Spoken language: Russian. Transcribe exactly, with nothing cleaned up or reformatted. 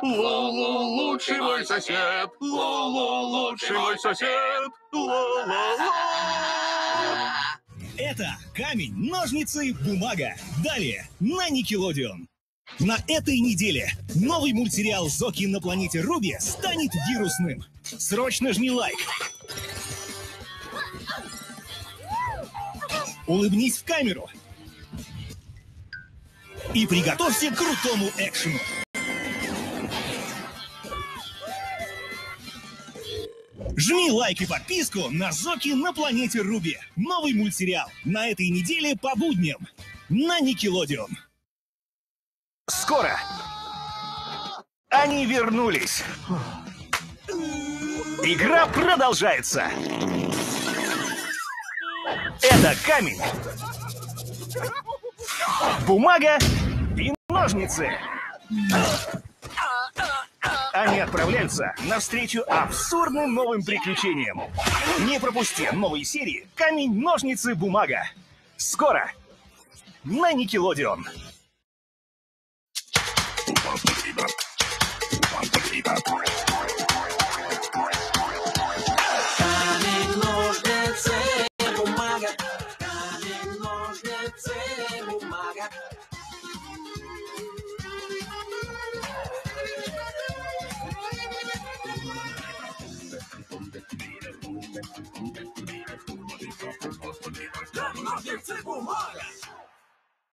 Лу-лу, лучший мой сосед. Лу-лу, лучший мой сосед. Ла-ла-ла. Это камень, ножницы, бумага. Далее на Nickelodeon. На этой неделе новый мультсериал «Зоки на планете Руби» станет вирусным. Срочно жми лайк. Улыбнись в камеру. И приготовься к крутому экшену. Жми лайк и подписку на «Зоки на планете Руби». Новый мультсериал на этой неделе по будням на Nickelodeon. Скоро они вернулись. Игра продолжается. Это камень, бумага и ножницы. Они отправляются навстречу абсурдным новым приключениям. Не пропусти новые серии «Камень, ножницы, бумага». Скоро на Nickelodeon. Bye.